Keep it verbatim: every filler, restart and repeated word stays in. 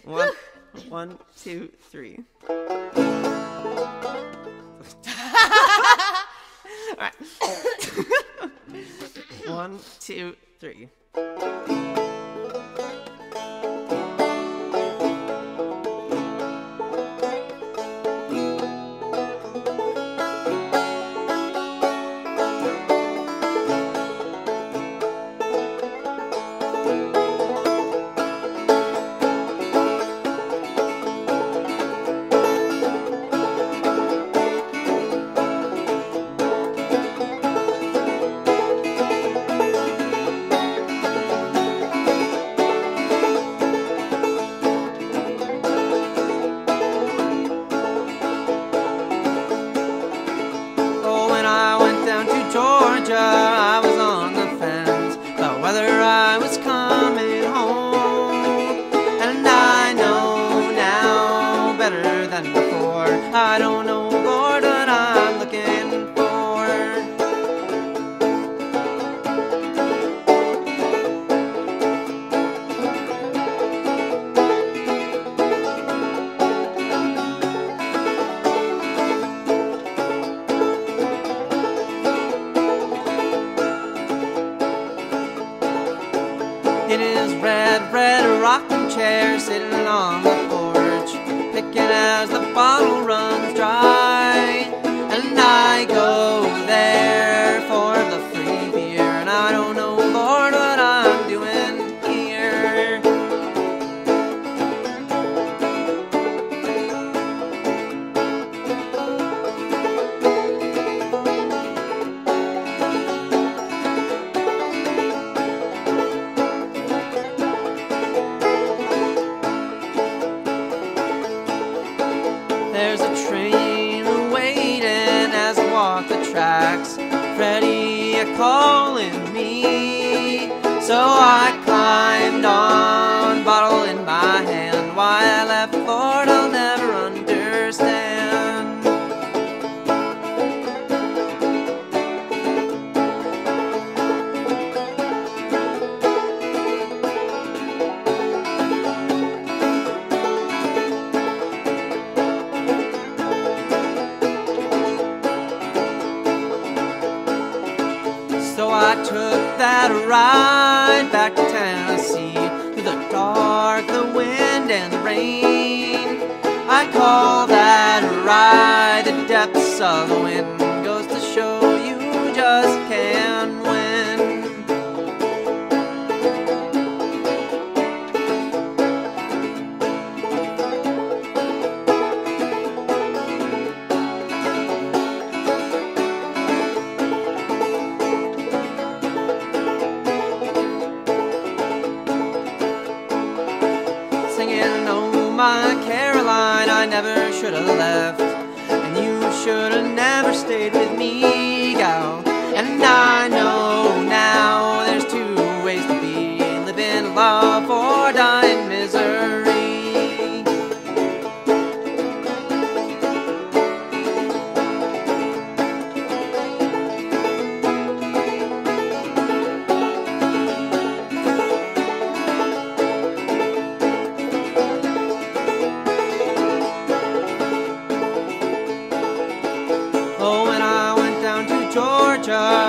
One, one, two, three. All right. One, two, three. I was on the fence about whether I was coming home, and I know now better than before. I don't know, Lord, what I'm looking for. In his red, red rocking chair, sitting on the porch, picking as the bottle runs dry. And I go there for the free beer, and I don't know, Lord, what I'm doing here. There's a train waiting as I walk the tracks, Freddie a-calling me. So I climbed on, bottle in my hand. Why I left, Lord, I'll never understand. So I took that ride back to Tennessee, through the dark, the wind, and the rain. I call that ride the depths of the wind. Goes to show you just can't win. Singing, oh my Caroline, I never should have left, and you should have never stayed with me, gal. And I know now there's two ways to be, live in love or die in misery. Oh, when I went down to Georgia,